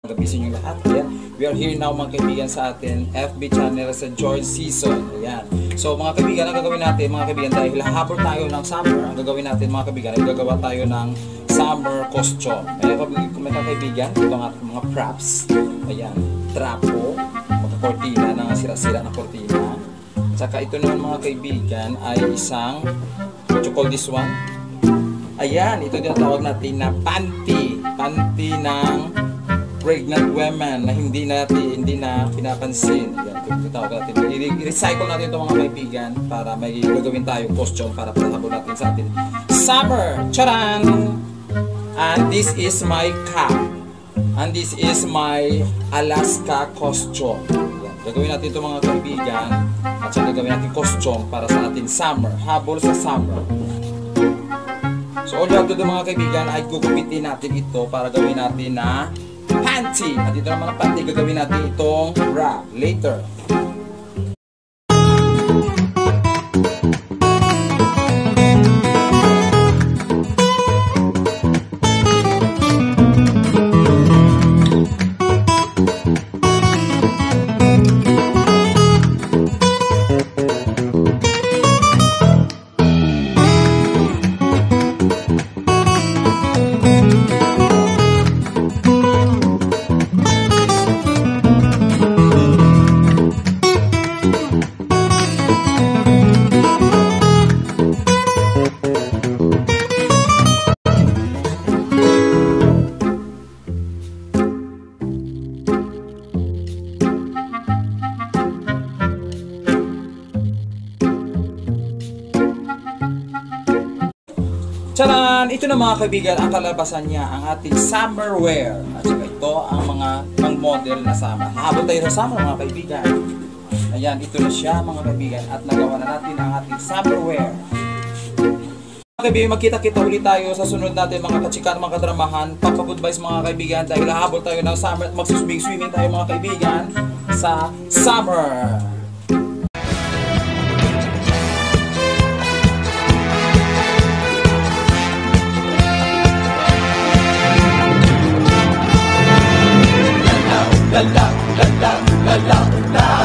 Gabi sa inyo lahat. Ayan. We are here now mga kaibigan sa atin FB channel sa George Season. Ayan. So mga kaibigan, ang gagawin natin mga kaibigan, dahil habol tayo ng summer, ang gagawin natin mga kaibigan ay gagawa tayo ng summer costume. Ayan, mga kaibigan, ito ang ating mga props. Ayan, trapo, mga kortina, na sira-sira na kortina. Tsaka ito naman mga kaibigan ay isang, what you call this one? Ayan, ito yung tawag natin na panty. Panty ng pregnant women na hindi na pinapansin. Ayan, ito tawag natin. I-recycle natin ito mga kaibigan para may gagawin tayong costume para pahabol natin sa atin summer. Charan! And this is my cap. And this is my Alaska costume. Ayan, gagawin natin ito mga kaibigan. At saka gagawin natin costume para sa ating summer. Habol sa summer. So all you have to do mga kaibigan ay gugupitin natin ito para gawin natin na panty. At ito naman ang panty, gagawin natin itong bra later. Charan! Ito na mga kaibigan ang kalabasan niya, ang ating summer wear. At saka ito ang mga pang-model na summer. Habol tayo sa summer mga kaibigan. Ayan, ito na siya mga kaibigan at nagawa na natin ang ating summer wear. Mga kaibigan, magkita-kita ulit tayo sa sunod natin mga kachikan, mga kadramahan. Pagka-goodbyes mga kaibigan dahil habol tayo ng summer at mag-swimming tayo mga kaibigan sa summer. La la la la la la la.